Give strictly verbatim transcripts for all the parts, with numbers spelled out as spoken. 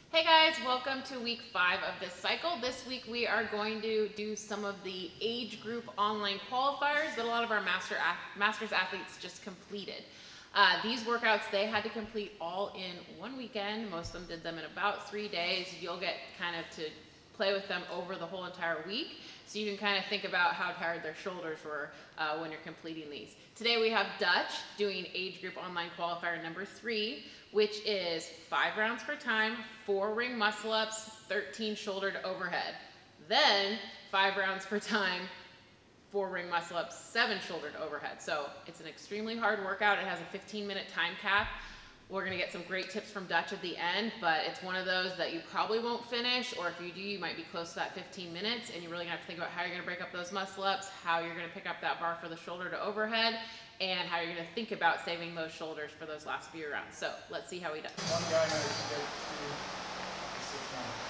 Hey guys, welcome to week five of this cycle. This week we are going to do some of the age group online qualifiers that a lot of our master masters athletes just completed. Uh, these workouts they had to complete all in one weekend. Most of them did them in about three days. You'll get kind of to play with them over the whole entire week, so you can kind of think about how tired their shoulders were uh, when you're completing these. Today we have Dutch doing age group online qualifier number three, which is five rounds per time, four ring muscle ups, thirteen shoulder to overhead. Then five rounds per time, four ring muscle ups, seven shoulder to overhead. So it's an extremely hard workout. It has a fifteen minute time cap. We're gonna get some great tips from Dutch at the end, but it's one of those that you probably won't finish, or if you do, you might be close to that fifteen minutes, and you're really gonna have to think about how you're gonna break up those muscle ups, how you're gonna pick up that bar for the shoulder to overhead, and how you're gonna think about saving those shoulders for those last few rounds. So let's see how he does. One guy knows to get to six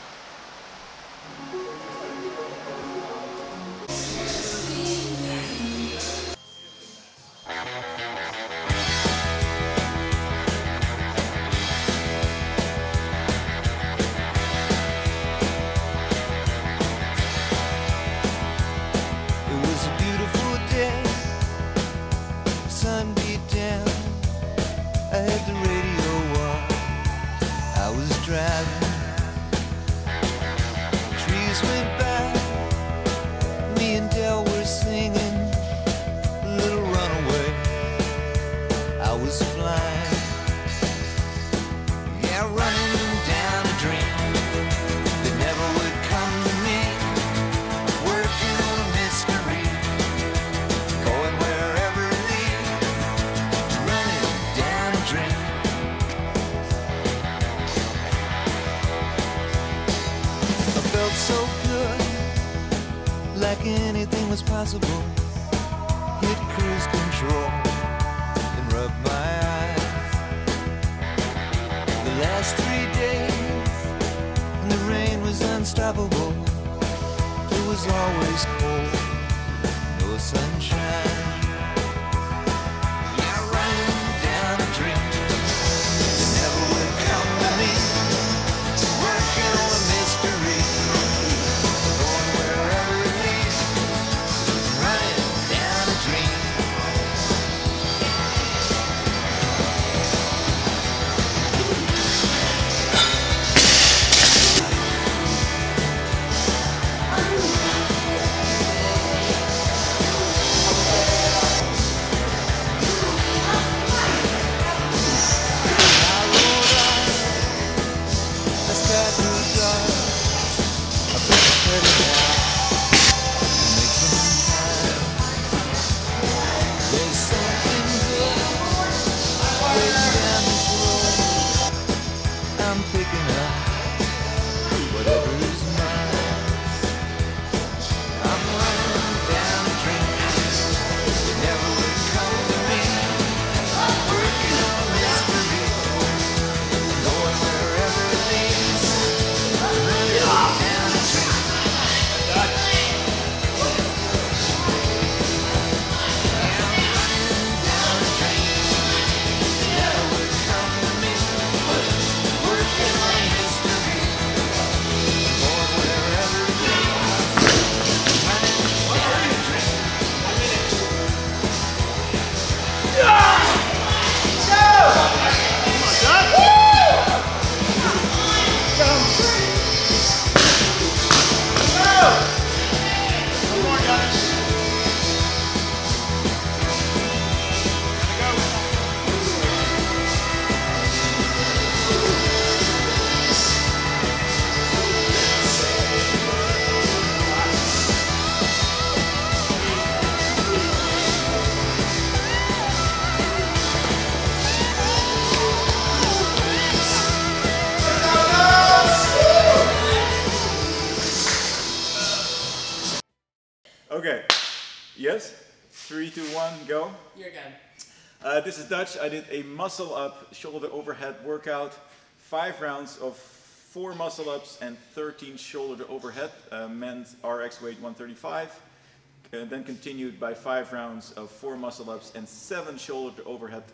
driving, trees went by, me and Del were singing Little Runaway. I was flying, yeah, running down a dream that never would come to me, working on a mystery, going wherever it leads, running down a dream. Felt so good, like anything was possible. Hit cruise control and rub my eyes. The last three days, and the rain was unstoppable. It was always cold, no sunshine. Yeah, running down a dream that never would come to me, working on a mystery. Okay, yes, three, two, one, go. You're good. Uh, this is Dutch. I did a muscle up shoulder overhead workout, five rounds of four muscle ups and thirteen shoulder to overhead, uh, men's R X weight one thirty-five, and then continued by five rounds of four muscle ups and seven shoulder to overhead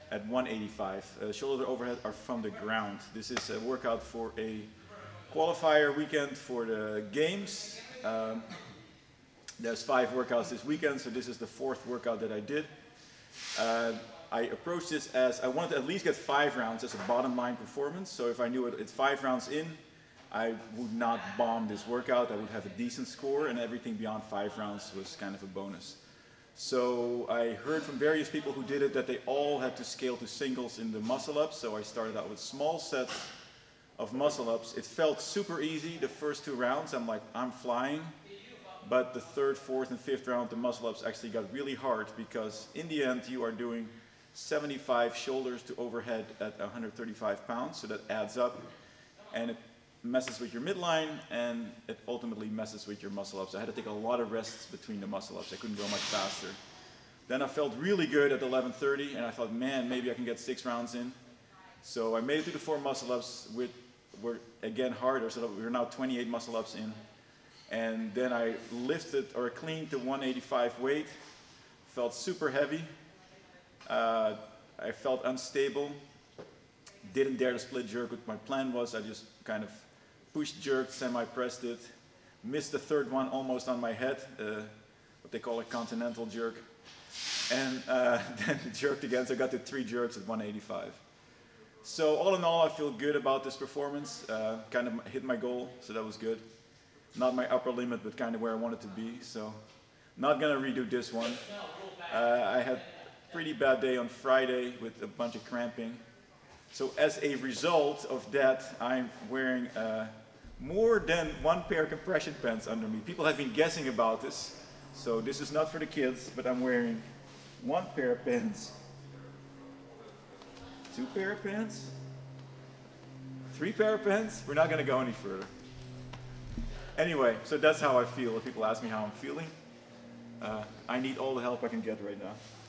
at one eighty-five. Uh, shoulder to overhead are from the ground. This is a workout for a qualifier weekend for the games. Um, there's five workouts this weekend, so this is the fourth workout that I did. Uh, I approached this as I wanted to at least get five rounds as a bottom line performance. So if I knew it, it's five rounds in, I would not bomb this workout. I would have a decent score, and everything beyond five rounds was kind of a bonus. So I heard from various people who did it that they all had to scale to singles in the muscle ups. So I started out with small sets of muscle ups. It felt super easy the first two rounds. I'm like, I'm flying. But the third, fourth, and fifth round, the muscle ups actually got really hard, because in the end you are doing seventy-five shoulders to overhead at one hundred thirty-five pounds. So that adds up, and it messes with your midline, and it ultimately messes with your muscle ups. I had to take a lot of rests between the muscle ups. I couldn't go much faster. Then I felt really good at eleven thirty, and I thought, man, maybe I can get six rounds in. So I made it to the four muscle ups, which were again harder, so that we were now twenty-eight muscle ups in. And then I lifted or cleaned to one eighty-five weight, felt super heavy. Uh, I felt unstable, didn't dare to split jerk. What my plan was, I just kind of pushed, jerked, semi-pressed it, missed the third one almost on my head, uh, what they call a continental jerk, and uh, then jerked again, so I got to three jerks at one eighty-five. So all in all, I feel good about this performance, uh, kind of hit my goal, so that was good. Not my upper limit, but kind of where I wanted to be, so not gonna redo this one. Uh, I had a pretty bad day on Friday with a bunch of cramping. So as a result of that, I'm wearing uh, more than one pair of compression pants under me. People have been guessing about this, so this is not for the kids, but I'm wearing one pair of pants, two pair of pants, three pair of pants. We're not gonna go any further. Anyway, so that's how I feel. If people ask me how I'm feeling, uh, I need all the help I can get right now.